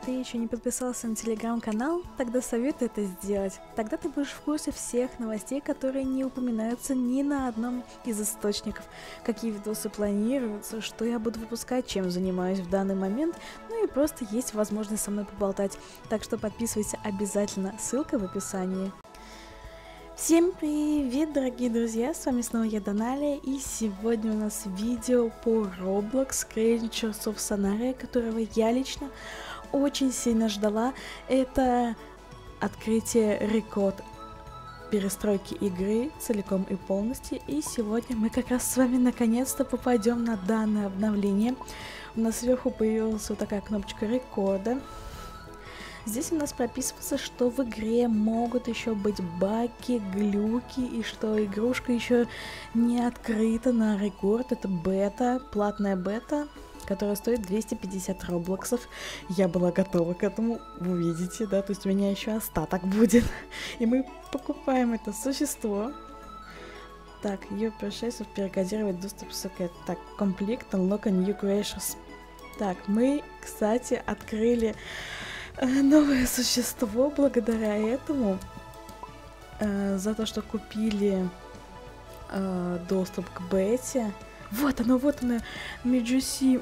ты еще не подписался на телеграм-канал, тогда советую это сделать. Тогда ты будешь в курсе всех новостей, которые не упоминаются ни на одном из источников. Какие видосы планируются, что я буду выпускать, чем занимаюсь в данный момент, ну и просто есть возможность со мной поболтать. Так что подписывайся обязательно, ссылка в описании. Всем привет, дорогие друзья, с вами снова я, Доналия, и сегодня у нас видео по Roblox Creatures of Sonaria, которого я лично очень сильно ждала. Это открытие рекорд перестройки игры целиком и полностью, и сегодня мы как раз с вами наконец-то попадем на данное обновление. У нас сверху появилась вот такая кнопочка рекорда. Здесь у нас прописывается, что в игре могут еще быть баги, глюки, и что игрушка еще не открыта на рекорд. Это бета, платная бета, которая стоит 250 роблоксов. Я была готова к этому, вы видите, да, то есть у меня еще остаток будет. И мы покупаем это существо. Так, ее пришельцев перекодировать доступ с секрет. Так, комплект, unlock a new creatures. Так, мы, кстати, открыли новое существо благодаря этому, за то, что купили доступ к бете. Вот оно, Меджуси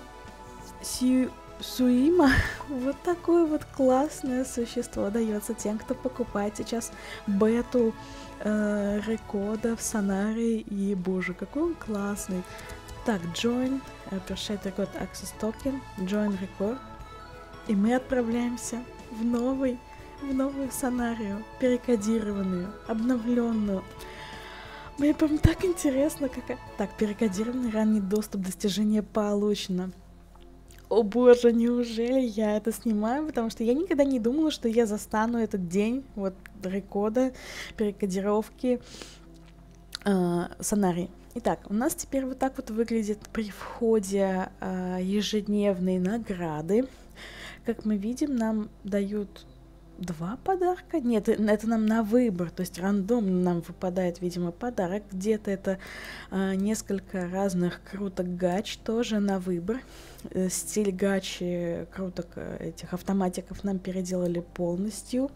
Суима. Вот такое вот классное существо дается тем, кто покупает сейчас бету рекорда в Сонарии. И, боже, какой он классный. Так, join, Purchase Record Access Token, join record. И мы отправляемся в новую Сонарию, перекодированную, обновленную. Мне прям так интересно, какая... Так, перекодированный ранний доступ, достижения получено. О боже, неужели я это снимаю? Потому что я никогда не думала, что я застану этот день, вот, рекорда, перекодировки Сонарии. Итак, у нас теперь вот так вот выглядит при входе ежедневные награды. Как мы видим, нам дают 2 подарка. Нет, это нам на выбор, то есть рандомно нам выпадает, видимо, подарок. Где-то это несколько разных круток гач, тоже на выбор. Стиль гачи круток этих автоматиков нам переделали полностью.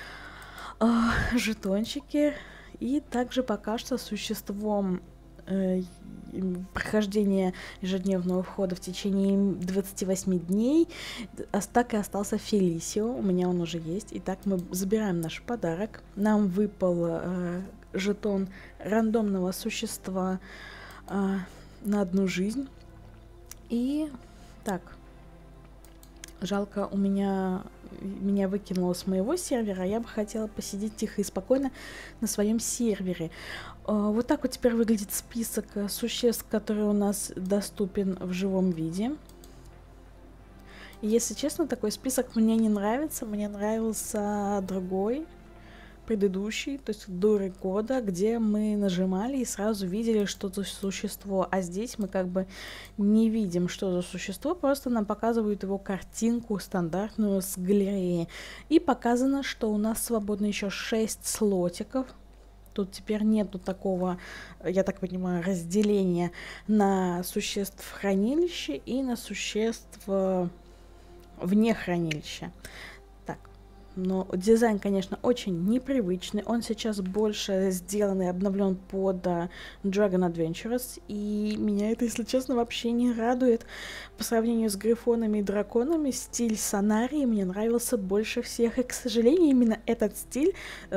Жетончики. И также пока что существом прохождения ежедневного входа в течение 28 дней так и остался Фелисио. У меня он уже есть. Итак, мы забираем наш подарок. Нам выпал жетон рандомного существа на 1 жизнь. И так, жалко, меня выкинуло с моего сервера, я бы хотела посидеть тихо и спокойно на своем сервере. Вот так вот теперь выглядит список существ, которые у нас доступен в живом виде. И, если честно, такой список мне не нравится. Мне нравился другой, предыдущий, то есть до рекорда, где мы нажимали и сразу видели, что за существо. А здесь мы как бы не видим, что за существо, просто нам показывают его картинку стандартную с галереи. И показано, что у нас свободно еще 6 слотиков. Тут теперь нету такого, я так понимаю, разделения на существ в хранилище и на существ вне хранилища. Так, но дизайн, конечно, очень непривычный. Он сейчас больше сделан и обновлен под Dragon Adventures. И меня это, если честно, вообще не радует. По сравнению с грифонами и драконами, стиль Сонарии мне нравился больше всех. И, к сожалению, именно этот стиль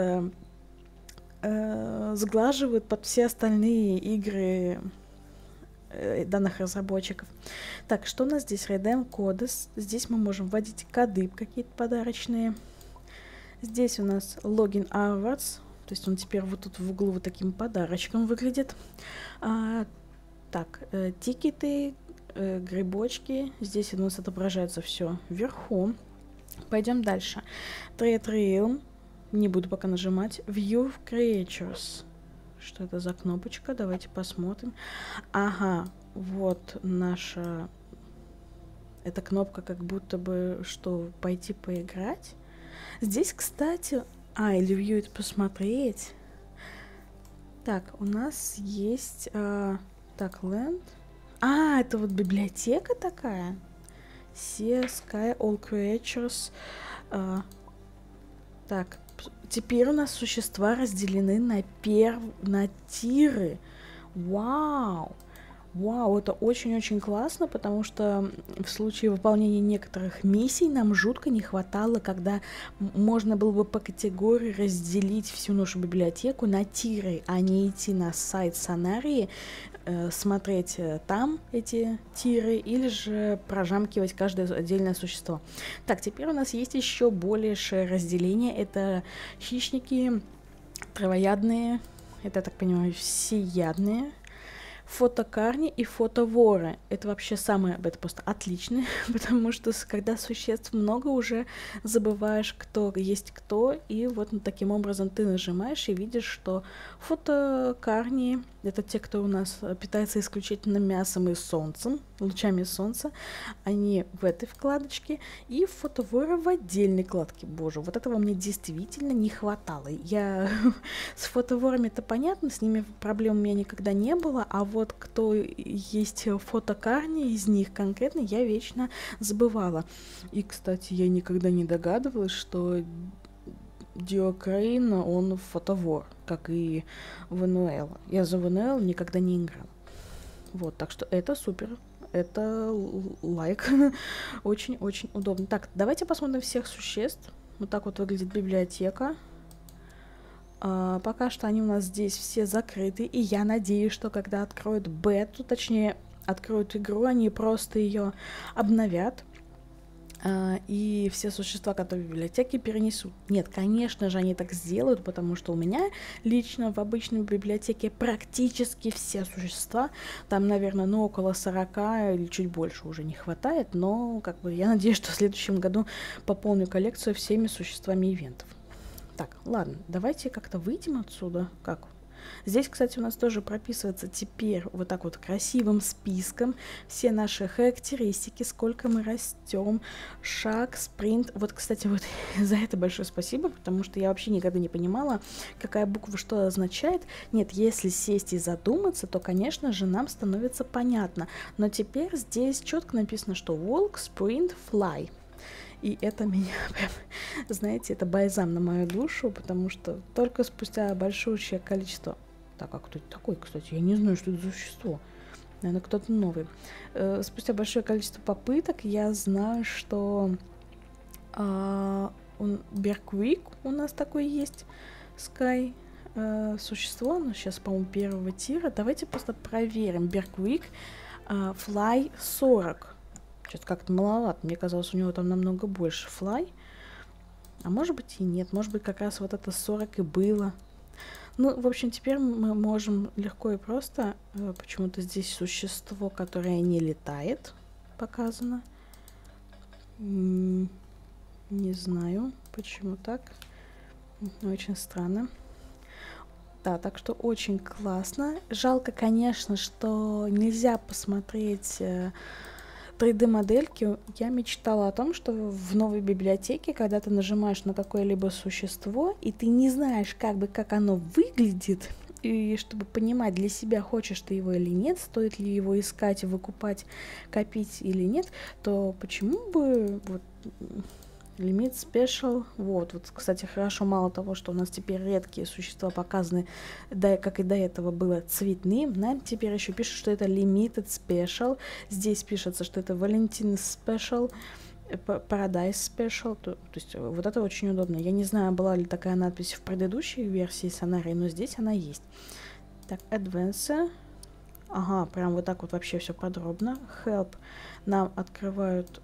сглаживают под все остальные игры данных разработчиков. Так, что у нас здесь? Redeem коды. Здесь мы можем вводить коды какие-то подарочные. Здесь у нас Login Hours. То есть он теперь вот тут в углу вот таким подарочком выглядит. Так, тикеты, грибочки. Здесь у нас отображается все вверху. Пойдем дальше. Trade Realm. Не буду пока нажимать. View Creatures. Что это за кнопочка? Давайте посмотрим. Ага, вот наша... Эта кнопка как будто бы, что, пойти поиграть. Здесь, кстати... или view это посмотреть. Так, у нас есть... так, land. Это вот библиотека такая. Sea, Sky, All Creatures. Так, теперь у нас существа разделены на тиры. Вау! Вау, это очень-очень классно, потому что в случае выполнения некоторых миссий нам жутко не хватало, когда можно было бы по категории разделить всю нашу библиотеку на тиры, а не идти на сайт Сонарии, смотреть там эти тиры или же прожамкивать каждое отдельное существо. Так, теперь у нас есть еще большее разделение. Это хищники, травоядные, это, я так понимаю, всеядные, фотокарни и фотоворы. Это вообще это просто отлично, потому что когда существ много, уже забываешь, кто есть кто, и вот таким образом ты нажимаешь и видишь, что фотокарни — это те, кто у нас питается исключительно мясом и солнцем, лучами солнца, они в этой вкладочке, и фотоворы в отдельной вкладке. Боже, вот этого мне действительно не хватало. Я с фотоворами это понятно, с ними проблем у меня никогда не было, а вот кто есть фотокарни из них конкретно, я вечно забывала. И, кстати, я никогда не догадывалась, что Диокрейн, он фотовор, как и Вануэлла. Я за Вануэллу никогда не играла. Вот, так что это супер. Это лайк. Очень-очень удобно. Так, давайте посмотрим всех существ. Вот так вот выглядит библиотека. Пока что они у нас здесь все закрыты. И я надеюсь, что когда откроют бету, точнее, откроют игру, они просто ее обновят. И все существа, которые в библиотеке, перенесут. Нет, конечно же, они так сделают, потому что у меня лично в обычной библиотеке практически все существа, там, наверное, около 40 или чуть больше уже не хватает, но как бы я надеюсь, что в следующем году пополню коллекцию всеми существами ивентов. Так, ладно, давайте как-то выйдем отсюда. Как? Здесь, кстати, у нас тоже прописывается теперь вот так вот красивым списком все наши характеристики, сколько мы растем, шаг, спринт. Вот, кстати, вот за это большое спасибо, потому что я вообще никогда не понимала, какая буква что означает. Нет, если сесть и задуматься, то, конечно же, нам становится понятно. Но теперь здесь четко написано, что walk, sprint, fly. И это меня прям, знаете, это бальзам на мою душу, потому что только спустя большущее количество... Так, а кто это такой, кстати? Я не знаю, что это за существо. Наверное, кто-то новый. Спустя большое количество попыток я знаю, что Берквик у нас такой есть, Sky существо, но сейчас, по-моему, первого тира. Давайте просто проверим. Берквик, Fly 40. Что-то как-то маловато. Мне казалось, у него там намного больше флай. А может быть и нет. Может быть, как раз вот это 40 и было. Ну, в общем, теперь мы можем легко и просто... Почему-то здесь существо, которое не летает, показано. Не знаю, почему так. Очень странно. Да, так что очень классно. Жалко, конечно, что нельзя посмотреть... 3D-модельки. Я мечтала о том, что в новой библиотеке, когда ты нажимаешь на какое-либо существо, и ты не знаешь, как оно выглядит, и чтобы понимать для себя, хочешь ты его или нет, стоит ли его искать, выкупать, копить или нет, то почему бы вот лимит спешл, вот, кстати, хорошо, мало того, что у нас теперь редкие существа показаны, да, как и до этого было цветным, нам теперь еще пишут, что это limited special, здесь пишется, что это Valentine special, Paradise special, то есть вот это очень удобно. Я не знаю, была ли такая надпись в предыдущей версии Сонарии, но здесь она есть. Так, Advance, ага, прям вот так вот вообще все подробно. Help, нам открывают...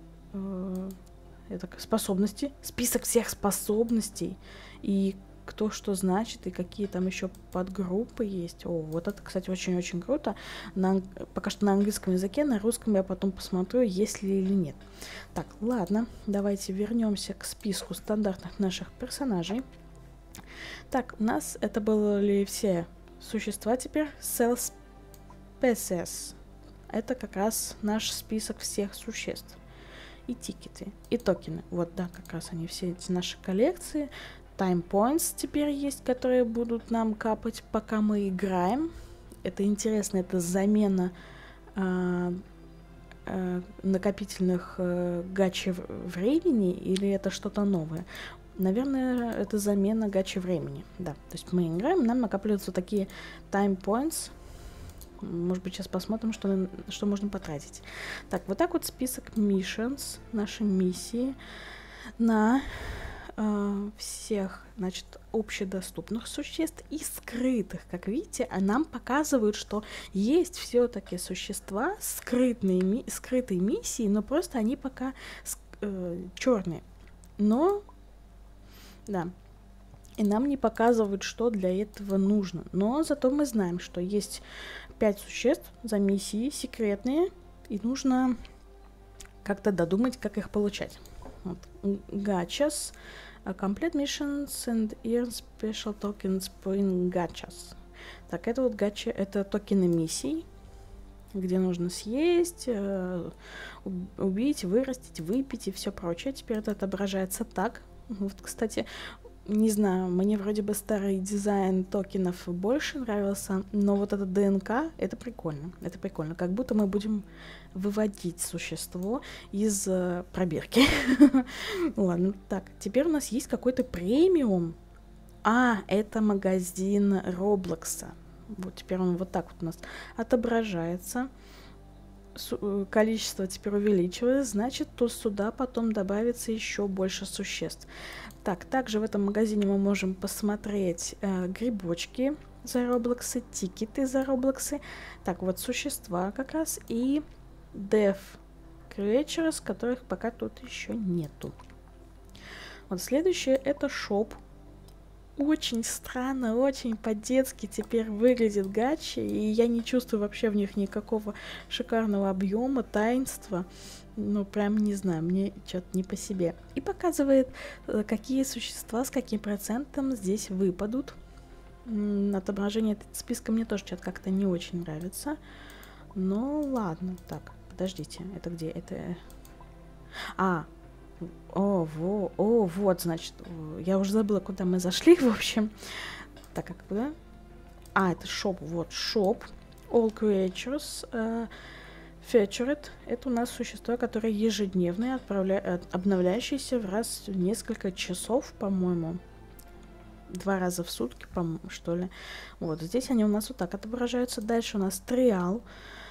это способности, список всех способностей, и кто что значит, и какие там еще подгруппы есть. О, вот это, кстати, очень-очень круто. Пока что на английском языке, на русском я потом посмотрю, есть ли или нет. Так, ладно, давайте вернемся к списку стандартных наших персонажей. Так, у нас это были все существа теперь. Cell Species. Это как раз наш список всех существ. И тикеты, и токены. Вот, да, как раз они все эти наши коллекции. Time Points теперь есть, которые будут нам капать, пока мы играем. Это интересно, это замена накопительных гачи времени, или это что-то новое? Наверное, это замена гачи времени. Да, то есть мы играем, нам накапливаются такие time points. Может быть, сейчас посмотрим, что можно потратить. Так, вот так вот список missions, наши миссии на всех, значит, общедоступных существ и скрытых. Как видите, нам показывают, что есть все-таки существа, скрытые миссии, но просто они пока черные. Но, да, и нам не показывают, что для этого нужно. Но зато мы знаем, что есть 5 существ за миссии секретные, и нужно как-то додумать, как их получать. Вот. Gachas, complete missions and earn special tokens in gachas. Так, это вот гача, это токены миссий, где нужно съесть, убить, вырастить, выпить и все прочее. Теперь это отображается так. Вот, кстати, не знаю, мне вроде бы старый дизайн токенов больше нравился, но вот это ДНК, это прикольно. Это прикольно. Как будто мы будем выводить существо из пробирки. Ладно, так, теперь у нас есть какой-то премиум. Это магазин Роблокса. Вот теперь он вот так вот у нас отображается. Количество теперь увеличивается, значит, то сюда потом добавится еще больше существ. Так, также в этом магазине мы можем посмотреть грибочки за Роблоксы, тикеты за Роблоксы. Так, вот существа как раз и Dev Creatures, которых пока тут еще нету. Вот следующее это шоп. Очень странно, очень по-детски теперь выглядит гачи, и я не чувствую вообще в них никакого шикарного объема, таинства. Ну, прям не знаю, мне что-то не по себе. И показывает, какие существа с каким процентом здесь выпадут. Отображение этого списка мне тоже что-то как-то не очень нравится. Ну, ладно. Так, подождите, это где? Это... вот, значит, я уже забыла, куда мы зашли, в общем. Так, как куда? Это шоп, вот, шоп. All creatures featured. Это у нас существа, которые ежедневные, обновляющиеся в раз в несколько часов, по-моему. 2 раза в сутки, что ли. Вот, здесь они у нас вот так отображаются. Дальше у нас триал.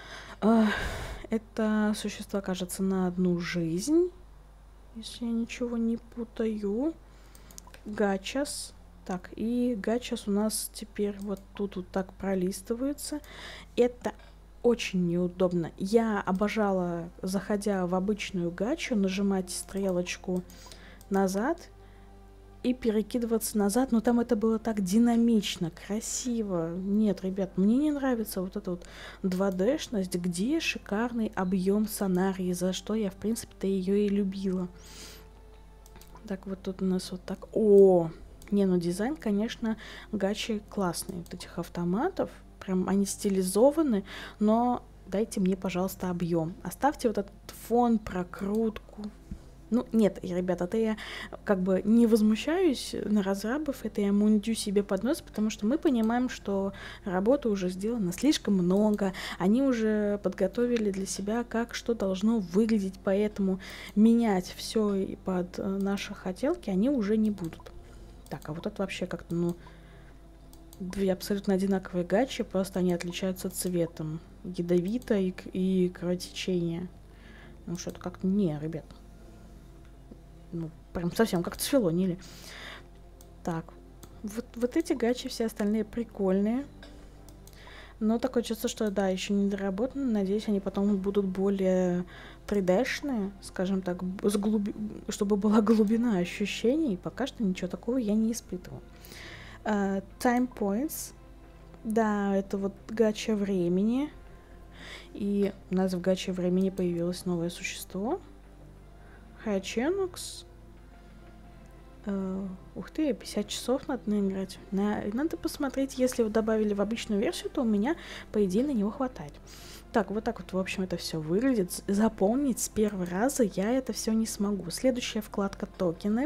Это существа, кажется, на 1 жизнь. Если я ничего не путаю. Гачас. Так, и гачас у нас теперь вот тут вот так пролистывается. Это очень неудобно. Я обожала, заходя в обычную гачу, нажимать стрелочку назад и перекидываться назад, но там это было так динамично, красиво. Нет, ребят, мне не нравится вот эта вот 2D-шность, где шикарный объем сонарии, за что я, в принципе-то, ее и любила. Так, вот тут у нас вот так. Дизайн, конечно, гачи классный. Вот этих автоматов, прям они стилизованы, но дайте мне, пожалуйста, объем. Оставьте вот этот фон, прокрутку. Ну, нет, ребята, это я как бы не возмущаюсь на разрабов, это я мундю себе под нос, потому что мы понимаем, что работы уже сделано слишком много, они уже подготовили для себя, как что должно выглядеть, поэтому менять все под наши хотелки они уже не будут. Так, а вот это вообще как-то, 2 абсолютно одинаковые гачи, просто они отличаются цветом. Ядовито и кровотечение. Ну, что-то как-то ребят. Прям совсем как-то сфилонили. Так, вот эти гачи, все остальные прикольные. Но такое чувство, что, да, еще не доработаны. Надеюсь, они потом будут более 3D-шные, скажем так, чтобы была глубина ощущений. Пока что ничего такого я не испытывала. Time Points. Да, это вот гача времени. И у нас в гаче времени появилось новое существо. Хайченукс. Ух ты, 50 часов надо наиграть. Надо посмотреть, если вы добавили в обычную версию, то у меня, по идее, на него хватает. Так, вот так вот, в общем, это все выглядит. Заполнить с первого раза я это все не смогу. Следующая вкладка токены.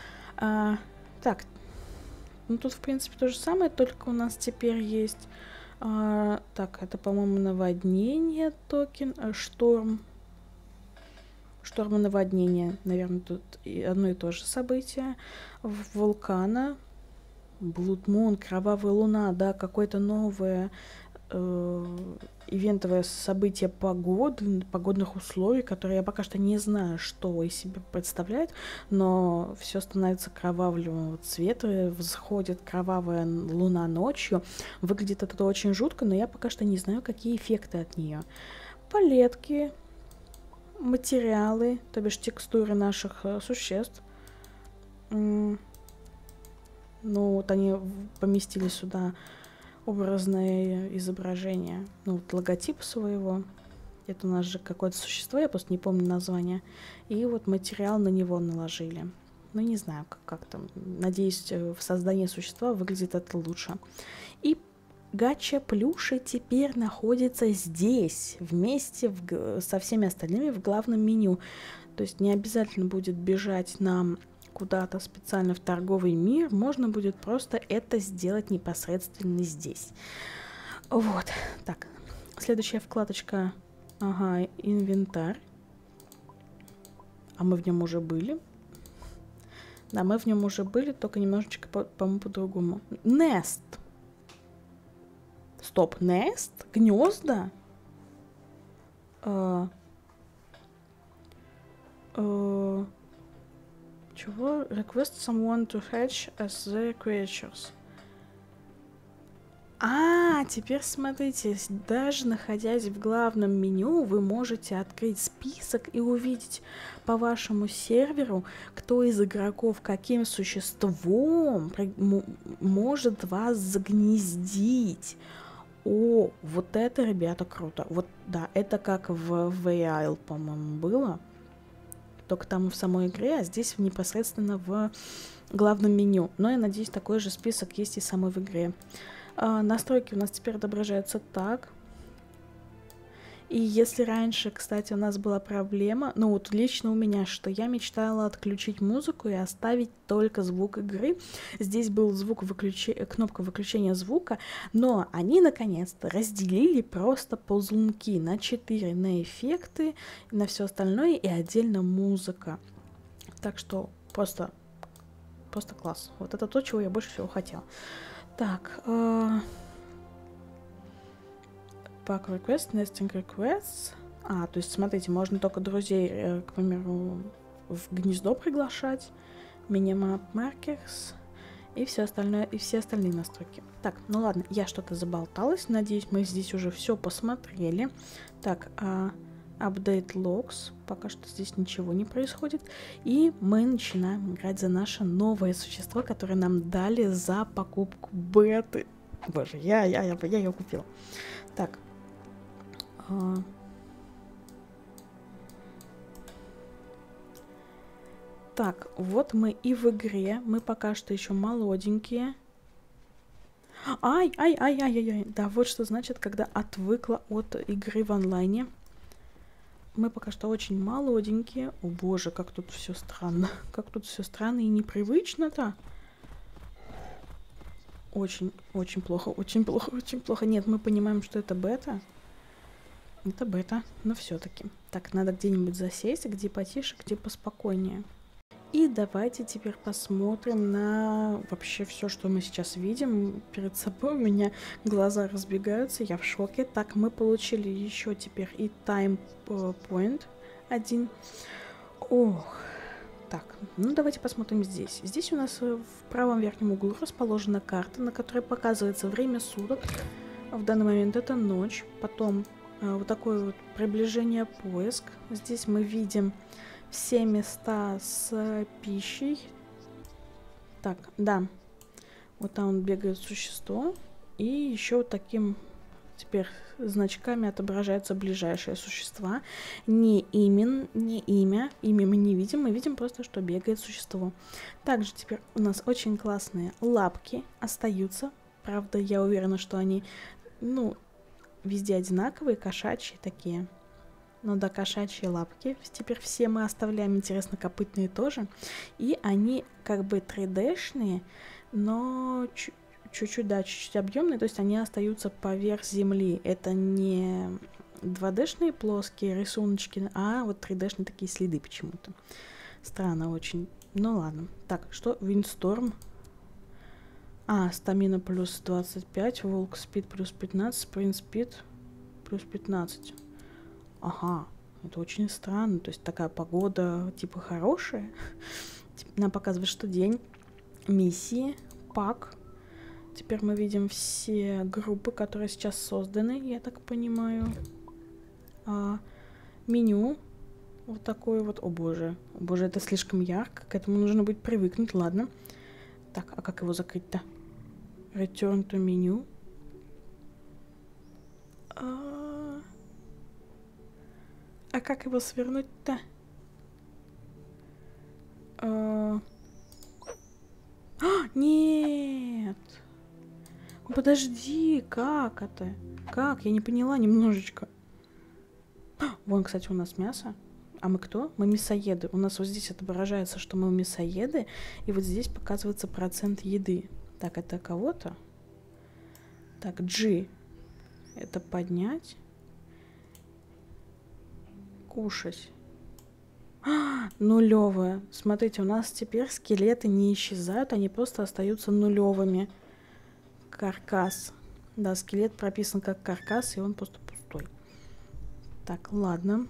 Так, тут, в принципе, то же самое, только у нас теперь есть Так, это, по-моему, наводнение токен, шторм. Шторм и наводнение, наверное, тут одно и то же событие. Вулкана, Blood Moon, Кровавая Луна, да, какое-то новое ивентовое событие погоды, погодных условий, которые я пока что не знаю, что из себя представляет, но все становится кровавого цвета, взходит кровавая луна ночью. Выглядит это очень жутко, но я пока что не знаю, какие эффекты от нее. Палетки, материалы, то бишь текстуры наших существ. Ну, вот они поместили сюда образное изображение, ну, вот логотип своего. Это у нас же какое-то существо, я просто не помню название. И вот материал на него наложили. Ну, не знаю, как там. Надеюсь, в создании существа выглядит это лучше. И гача плюши теперь находится здесь, вместе со всеми остальными в главном меню. То есть не обязательно будет бежать нам куда-то специально в торговый мир, можно будет просто это сделать непосредственно здесь. Вот, так, следующая вкладочка, ага, инвентарь. А мы в нем уже были. Да, мы в нем уже были, только немножечко, по-моему, по-другому. Nest. Стоп, Nest? Гнезда? Чего? Request someone to hatch as the creatures. Теперь смотрите, даже находясь в главном меню, вы можете открыть список и увидеть по вашему серверу, кто из игроков каким существом может вас загнездить. О, вот это, ребята, круто. Вот, да, это как в VIL, по-моему, было. Только там в самой игре, а здесь непосредственно в главном меню. Но я надеюсь, такой же список есть и самой в игре. Настройки у нас теперь отображаются так. И если раньше, кстати, у нас была проблема, ну вот лично у меня, что я мечтала отключить музыку и оставить только звук игры. Здесь был кнопка выключения звука, но они наконец-то разделили просто ползунки на 4, на эффекты, на все остальное и отдельно музыка. Так что просто класс. Вот это то, чего я больше всего хотела. Так, Pack request, nesting requests. То есть, смотрите, можно только друзей, к примеру, в гнездо приглашать. Minimap markers и все остальное, и все остальные настройки. Так, ну ладно, я что-то заболталась. Надеюсь, мы здесь уже все посмотрели. Так, update logs. Пока что здесь ничего не происходит. И мы начинаем играть за наше новое существо, которое нам дали за покупку беты. Боже, я ее купила. Так. Так, вот мы и в игре. Мы пока что еще молоденькие. Ай. Да, вот что значит, когда отвыкла от игры в онлайне. Мы пока что очень молоденькие. О боже, как тут все странно. Как тут все странно и непривычно-то. Очень плохо. Нет, мы понимаем, что это бета. Это бета, но все-таки. Так, надо где-нибудь засесть, где потише, где поспокойнее. И давайте теперь посмотрим на вообще все, что мы сейчас видим перед собой. У меня глаза разбегаются, я в шоке. Так, мы получили еще теперь и time point 1. Ох. Так, ну давайте посмотрим здесь. Здесь у нас в правом верхнем углу расположена карта, на которой показывается время суток. В данный момент это ночь. Потом вот такое вот приближение поиск. Здесь мы видим все места с пищей. Так, да. Вот там бегает существо. И еще вот таким теперь значками отображаются ближайшие существа. Не имя. Имя мы не видим. Мы видим просто, что бегает существо. Также теперь у нас очень классные лапки остаются. Правда, я уверена, что они, везде одинаковые, кошачьи такие. Ну да, кошачьи лапки теперь все мы оставляем, интересно, копытные тоже. И они как бы 3D-шные, но чуть-чуть, да, чуть-чуть объемные, то есть они остаются поверх земли. Это не 2D-шные плоские рисуночки, а вот 3D-шные такие следы почему-то. Странно очень. Ну ладно. Так, что? Windstorm. Стамина плюс 25, волк спид плюс 15, спринт спид плюс 15. Ага, это очень странно. То есть такая погода типа хорошая. Нам показывает, что день. Миссии, пак. Теперь мы видим все группы, которые сейчас созданы, я так понимаю. Меню. Вот такое вот. О боже, это слишком ярко. К этому нужно будет привыкнуть, ладно. Так, а как его закрыть-то? Return to menu. А как его свернуть-то? Нет! Подожди, как это? Как? Я не поняла немножечко. Вон, кстати, у нас мясо. А мы кто? Мы мясоеды. У нас вот здесь отображается, что мы мясоеды, и вот здесь показывается процент еды. Так, это кого-то? Так, G. Это поднять. Кушать. Нулевые. Смотрите, у нас теперь скелеты не исчезают, они просто остаются нулевыми. Каркас. Да, скелет прописан как каркас, и он просто пустой. Так, ладно.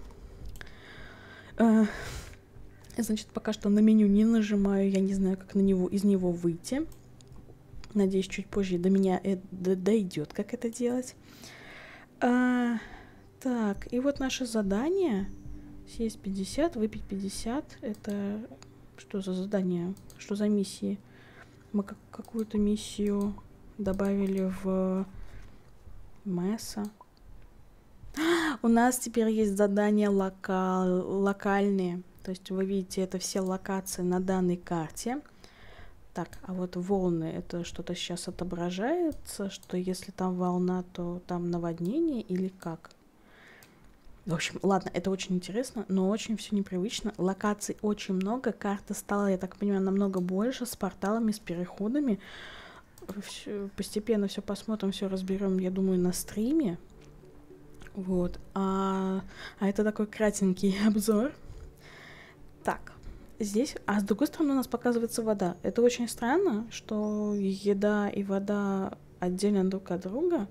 Значит, пока что на меню не нажимаю, я не знаю, как из него выйти. Надеюсь, чуть позже до меня дойдет, как это делать. Так, и вот наше задание. Съесть 50, выпить 50. Это что за задание? Что за миссии? Мы какую-то миссию добавили в Месса. У нас теперь есть задания локальные. То есть вы видите, это все локации на данной карте. Так, а вот волны, это что-то сейчас отображается, что если там волна, то там наводнение или как? В общем, ладно, это очень интересно, но очень все непривычно. Локаций очень много, карта стала, я так понимаю, намного больше, с порталами, с переходами. Постепенно все посмотрим, все разберем, я думаю, на стриме. Вот. А это такой кратенький обзор. Так, здесь... А с другой стороны у нас показывается вода. Это очень странно, что еда и вода отдельно друг от друга.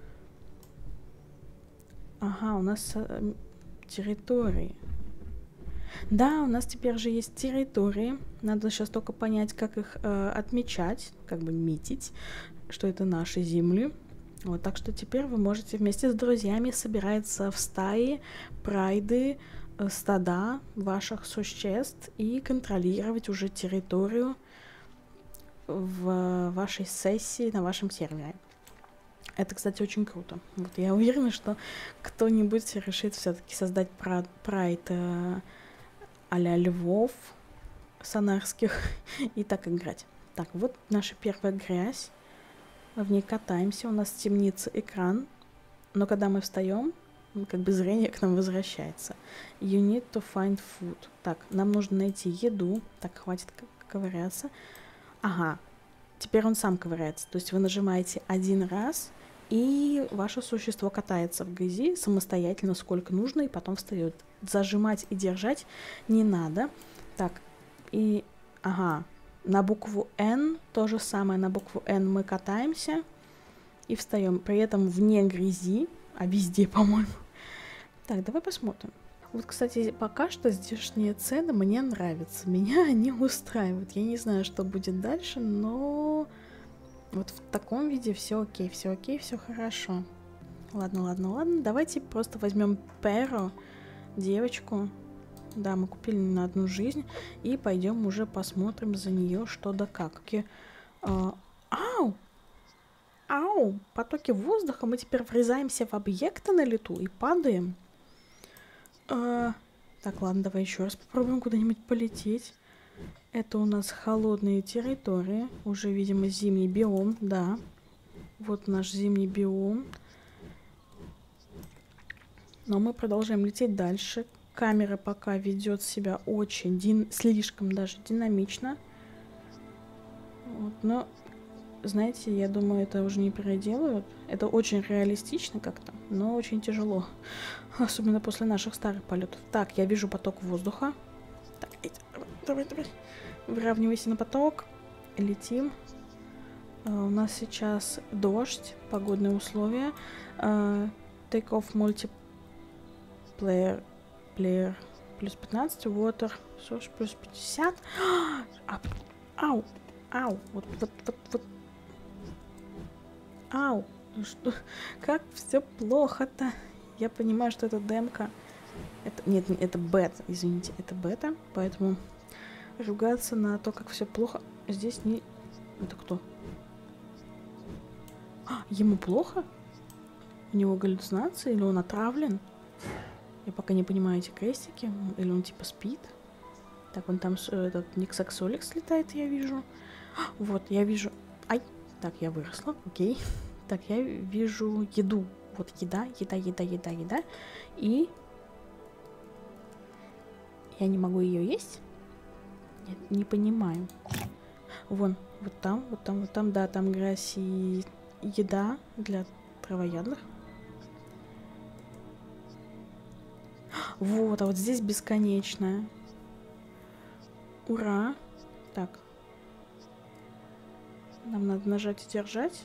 Ага, у нас территории. Да, у нас теперь же есть территории. Надо сейчас только понять, как их отмечать, как бы метить, что это наши земли. Вот, так что теперь вы можете вместе с друзьями собираться в стаи, прайды, стада ваших существ и контролировать уже территорию в вашей сессии на вашем сервере. Это, кстати, очень круто. Вот я уверена, что кто-нибудь решит все-таки создать прайд а-ля львов сонарских и так играть. Так, вот наша первая грязь. В ней катаемся, у нас темнится экран, но когда мы встаем, как бы зрение к нам возвращается. You need to find food. Так, нам нужно найти еду. Так, хватит ковыряться. Ага, теперь он сам ковыряется. То есть вы нажимаете один раз, и ваше существо катается в грязи самостоятельно, сколько нужно, и потом встает. Зажимать и держать не надо. Так, и... Ага, на букву N то же самое. На букву N мы катаемся и встаем. При этом вне грязи, а везде, по-моему. Так, давай посмотрим. Вот, кстати, пока что здешние цены мне нравятся. Меня они устраивают. Я не знаю, что будет дальше, но вот в таком виде все окей, все хорошо. Ладно. Давайте просто возьмем Перо, девочку. Да, мы купили на одну жизнь. И пойдем уже посмотрим за нее что да как. Ау! Потоки воздуха. Мы теперь врезаемся в объекты на лету и падаем. Так, ладно, давай еще раз попробуем куда-нибудь полететь. Это у нас холодные территории. Уже, видимо, зимний биом, да. Вот наш зимний биом. Но мы продолжаем лететь дальше. Камера пока ведет себя очень, слишком даже динамично. Вот, но знаете, я думаю, это уже не переделают. Это очень реалистично как-то, но очень тяжело. Особенно после наших старых полетов. Так, я вижу поток воздуха. Так, давай. Выравнивайся на поток. Летим. У нас сейчас дождь, погодные условия. Take off multiplayer player плюс 15, water source плюс 50. Ау. Вот. Ау. Ну что? Как все плохо-то. Я понимаю, что это демка. Нет, это бета, извините, это бета, поэтому ругаться на то, как все плохо, здесь не... Это кто? Ему плохо? У него галлюцинации или он отравлен? Я пока не понимаю эти крестики. Или он типа спит? Так, он там этот Никсаксоликс летает, я вижу. Вот, я вижу... Ай! Так, я выросла, окей. Так, я вижу еду. Вот еда. И... Я не могу ее есть? Нет, не понимаю. Вон, вот там, да, там грязь и еда для травоядных. Вот, а вот здесь бесконечная. Ура! Так. Нам надо нажать и держать.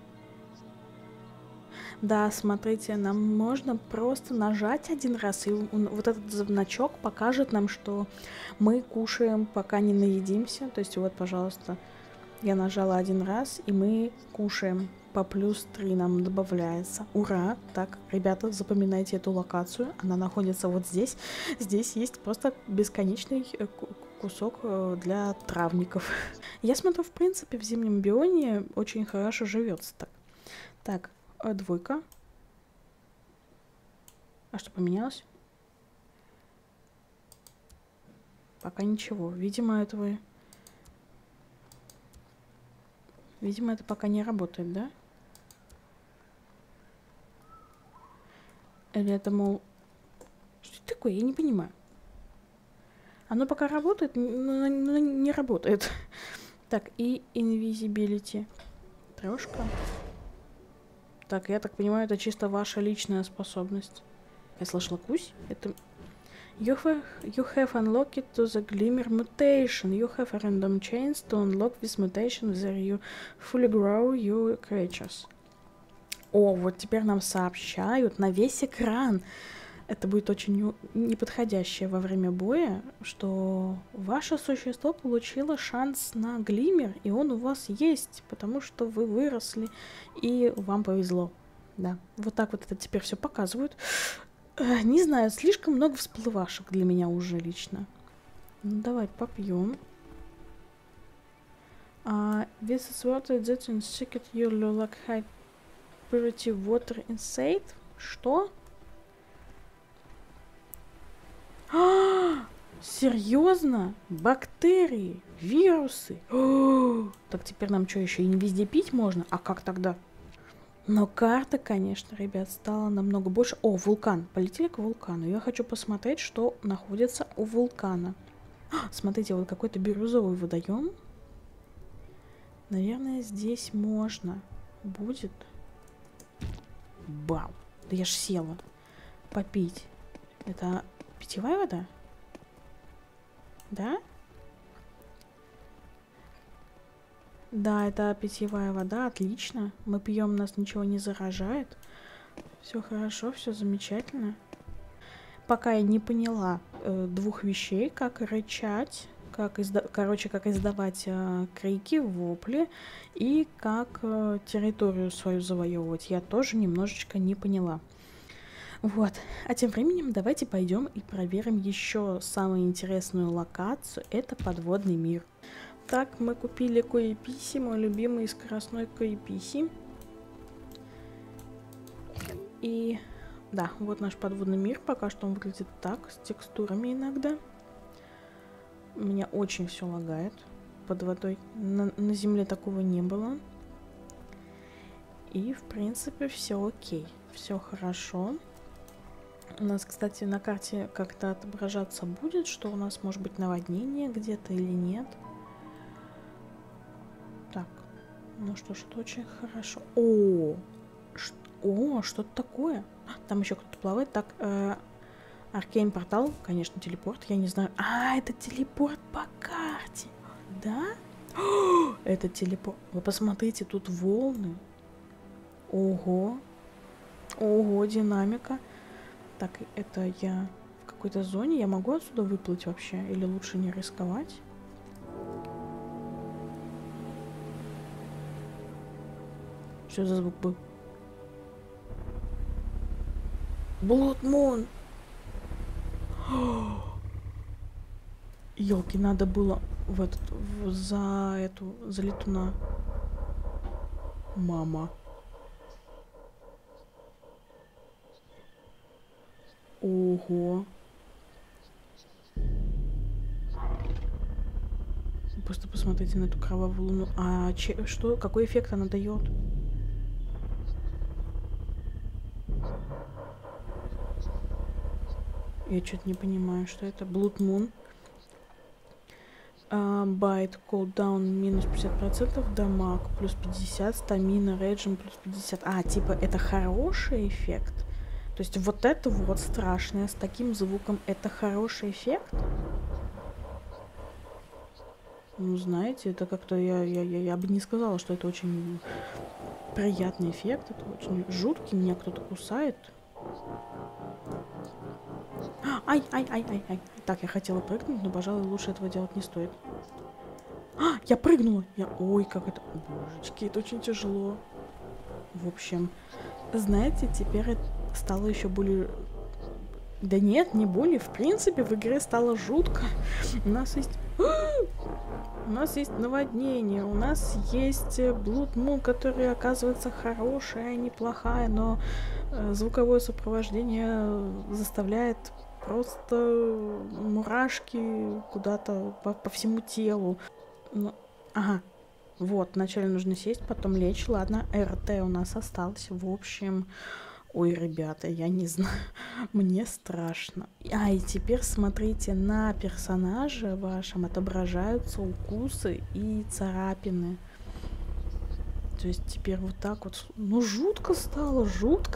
Да, смотрите, нам можно просто нажать один раз, и вот этот значок покажет нам, что мы кушаем, пока не наедимся. То есть вот, пожалуйста, я нажала один раз, и мы кушаем. По плюс 3 нам добавляется. Ура! Так, ребята, запоминайте эту локацию. Она находится вот здесь. Здесь есть просто бесконечный кусок для травников. Я смотрю, в принципе, в зимнем бионе очень хорошо живется так. Так, двойка. А что поменялось? Пока ничего. Видимо, это пока не работает, да? Или это, мол... Что это такое? Я не понимаю. Оно пока работает, но не работает. Так, и invisibility. Трошка. Так, я так понимаю, это чисто ваша личная способность. Я слышала кусь. Это... You have unlocked to the Glimmer mutation. You have a random chance to unlock this mutation whether you fully grow your creatures. О, вот теперь нам сообщают на весь экран. Это будет очень неподходящее во время боя, что ваше существо получило шанс на глиммер, и он у вас есть, потому что вы выросли, и вам повезло. Да, вот так вот это теперь все показывают. Не знаю, слишком много всплывашек для меня уже лично. Ну, давай попьем. This is water that insecure you like high purity water inside. Что? Серьезно? Бактерии, вирусы. Так теперь нам что, еще и не везде пить можно? А как тогда? Но карта, конечно, ребят, стала намного больше. О, вулкан. Полетели к вулкану. Я хочу посмотреть, что находится у вулкана. Смотрите, вот какой-то бирюзовый водоем. Наверное, здесь можно будет... Бау! Да я ж села. Попить. Это питьевая вода? Да? Да, это питьевая вода, отлично. Мы пьем, нас ничего не заражает. Все хорошо, все замечательно. Пока я не поняла двух вещей, как рычать, как издавать крики, вопли и как территорию свою завоевывать. Я тоже немножечко не поняла. Вот. А тем временем давайте пойдем и проверим еще самую интересную локацию. Это подводный мир. Так, мы купили Коеписи, мой любимый скоростной Коеписи. И да, вот наш подводный мир. Пока что он выглядит так, с текстурами иногда. Меня очень все лагает под водой. На земле такого не было. И, в принципе, все окей. Все хорошо. У нас, кстати, на карте как-то отображаться будет, что у нас может быть наводнение где-то или нет. Так, Ну что ж, это очень хорошо. Что-то такое. Там еще кто-то плавает. Так, Аркейн портал, конечно, телепорт. Я не знаю. Это телепорт по карте. Да? Это телепорт. Вы посмотрите, тут волны. Ого. Ого, динамика. Так, это я в какой-то зоне. Я могу отсюда выплыть вообще? Или лучше не рисковать? Что за звук был? Blood Moon! Ёлки, надо было за летуна. Мама. Ого. Просто посмотрите на эту кровавую луну. Что? Какой эффект она дает? Я что-то не понимаю, что это. Blood Moon. Байт, колдаун минус 50%, дамаг плюс 50, стамина, рейджин плюс 50. Типа это хороший эффект? То есть вот это вот страшное с таким звуком, это хороший эффект? Ну, знаете, это как-то я бы не сказала, что это очень приятный эффект. Это очень жуткий. Меня кто-то кусает. Ай. Так, я хотела прыгнуть, но, пожалуй, лучше этого делать не стоит. Я прыгнула! Ой, как это... Божечки, это очень тяжело. В общем, знаете, теперь стало еще более... Да нет, не более. В принципе, в игре стало жутко. У нас есть наводнение, у нас есть Blood Moon, который оказывается хорошая, неплохая, но звуковое сопровождение заставляет просто мурашки куда-то по всему телу. Вот, вначале нужно сесть, потом лечь. Ладно, РТ у нас осталось. В общем... Ой, ребята, я не знаю, мне страшно. И теперь смотрите, на персонаже вашем отображаются укусы и царапины. То есть теперь вот так вот, ну жутко стало, жутко.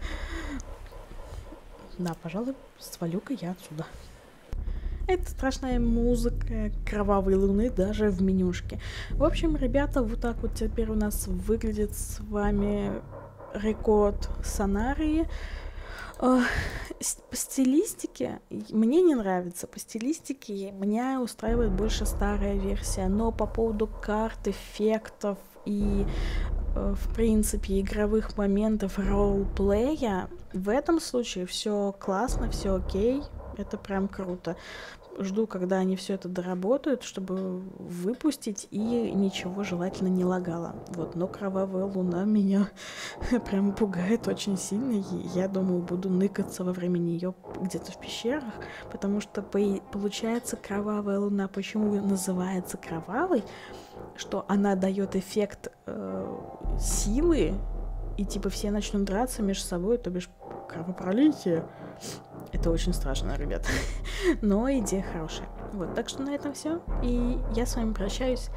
Да, пожалуй, свалю-ка я отсюда. Это страшная музыка кровавой луны даже в менюшке. В общем, ребята, вот так вот теперь у нас выглядит с вами... Рекорд Санарии. По стилистике мне не нравится. По стилистике меня устраивает больше старая версия. Но по поводу карт, эффектов и, в принципе, игровых моментов ролл-плея, в этом случае все классно, все окей. Это прям круто. Жду, когда они все это доработают, чтобы выпустить, и ничего желательно не лагало. Вот, но кровавая луна меня прям пугает очень сильно, и я думаю, буду ныкаться во время нее где-то в пещерах, потому что получается кровавая луна. Почему называется кровавой? Что она дает эффект силы, и типа все начнут драться между собой, то бишь кровопролитие. Это очень страшно, ребят. Но идея хорошая. Вот, так что на этом все. И я с вами прощаюсь.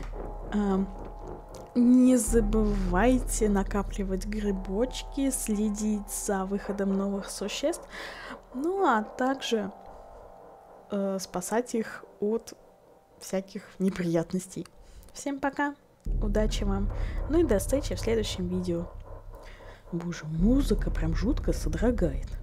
Не забывайте накапливать грибочки, следить за выходом новых существ. Ну, а также спасать их от всяких неприятностей. Всем пока. Удачи вам. Ну и до встречи в следующем видео. Боже, музыка прям жутко содрогает.